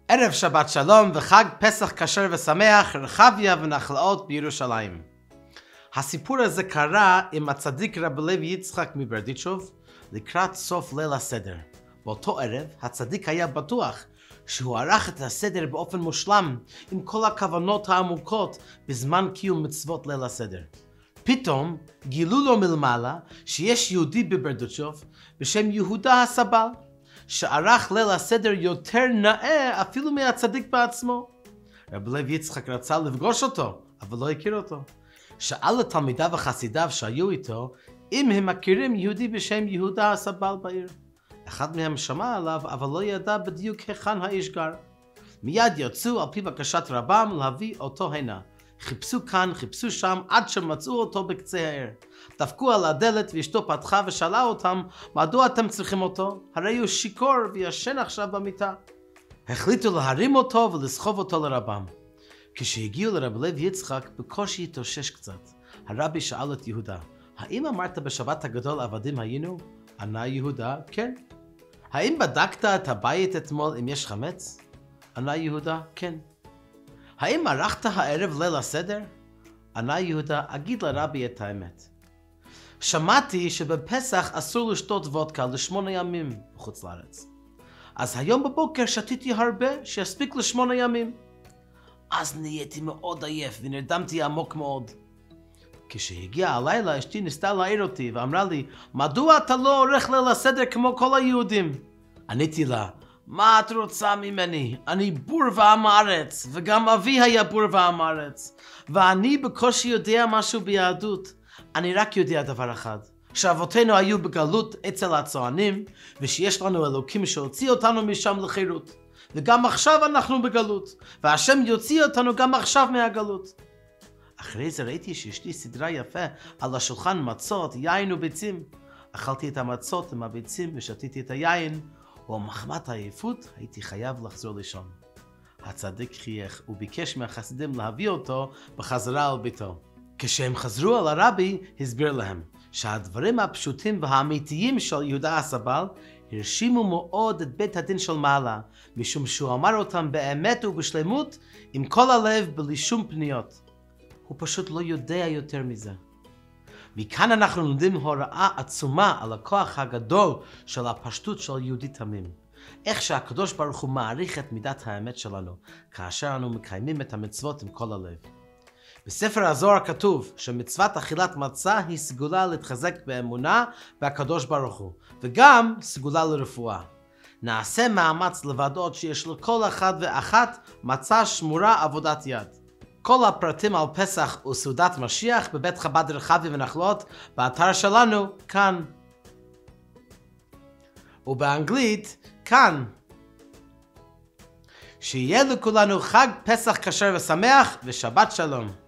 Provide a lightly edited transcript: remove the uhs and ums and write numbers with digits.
ערב שבת שלום וחג פסח כשר ושמח, רחביה ונחלאות בירושלים. הסיפור הזה קרה עם הצדיק רבי לוי יצחק מברדיצ'וב לקראת סוף ליל הסדר. באותו ערב הצדיק היה בטוח שהוא ערך את הסדר באופן מושלם עם כל הכוונות העמוקות בזמן קיום מצוות ליל הסדר. פתאום גילו לו מלמעלה שיש יהודי בברדיצ'וב בשם יהודה הסבל, שערך ליל הסדר יותר נאה אפילו מהצדיק בעצמו. רבי לוי יצחק רצה לפגוש אותו, אבל לא הכיר אותו. שאל את תלמידיו וחסידיו שהיו איתו אם הם מכירים יהודי בשם יהודה הסבל בעיר. אחד מהם שמע עליו, אבל לא ידע בדיוק היכן האיש גר. מיד יצאו על פי בקשת רבם להביא אותו הנה. חיפשו כאן, חיפשו שם, עד שמצאו אותו בקצה העיר. דפקו על הדלת ואשתו פתחה ושאלה אותם, מדוע אתם צריכים אותו? הרי הוא שיכור וישן עכשיו במיטה. החליטו להרים אותו ולסחוב אותו לרבם. כשהגיעו לרבי לוי יצחק, בקושי התאושש קצת. הרבי שאל את יהודה, האם אמרת בשבת הגדול עבדים היינו? ענה יהודה, כן. האם בדקת את הבית אתמול אם יש חמץ? ענה יהודה, כן. האם ערכת הערב ליל הסדר? ענה יהודה, אגיד לרבי את האמת. שמעתי שבפסח אסור לשתות וודקה ל8 ימים בחוץ לארץ. אז היום בבוקר שתיתי הרבה שיספיק ל8 ימים. אז נהייתי מאוד עייף ונרדמתי עמוק מאוד. כשהגיע הלילה אשתי ניסתה להעיר אותי ואמרה לי, מדוע אתה לא עורך ליל הסדר כמו כל היהודים? עניתי לה, מה את רוצה ממני? אני בור ועם הארץ, וגם אבי היה בור ועם הארץ. ואני בקושי יודע משהו ביהדות. אני רק יודע דבר אחד, שאבותינו היו בגלות אצל הצוענים, ושיש לנו אלוקים שהוציא אותנו משם לחירות. וגם עכשיו אנחנו בגלות, והשם יוציא אותנו גם עכשיו מהגלות. אחרי זה ראיתי שאשתי סדרה יפה על השולחן מצות, יין וביצים. אכלתי את המצות עם הביצים ושתיתי את היין, ומחמת העייפות הייתי חייב לחזור לישון. הצדיק חייך וביקש מהחסידים להביא אותו בחזרה על ביתו. כשהם חזרו על הרבי, הסביר להם שהדברים הפשוטים והאמיתיים של יהודה הסבל הרשימו מאוד את בית הדין של מעלה, משום שהוא אמר אותם באמת ובשלמות עם כל הלב בלי שום פניות. הוא פשוט לא יודע יותר מזה. מכאן אנחנו לומדים הוראה עצומה על הכוח הגדול של הפשטות של יהודי תמים. איך שהקדוש ברוך הוא מעריך את מידת האמת שלנו, כאשר אנו מקיימים את המצוות עם כל הלב. בספר הזוהר כתוב שמצוות אכילת מצה היא סגולה להתחזק באמונה בהקדוש ברוך הוא, וגם סגולה לרפואה. נעשה מאמץ לוודאות שיש לכל אחד ואחת מצה שמורה עבודת יד. כל הפרטים על פסח וסעודת משיח בבית חב"ד רחביה ונחלאות באתר שלנו כאן. ובאנגלית כאן. שיהיה לכולנו חג פסח כשר ושמח ושבת שלום.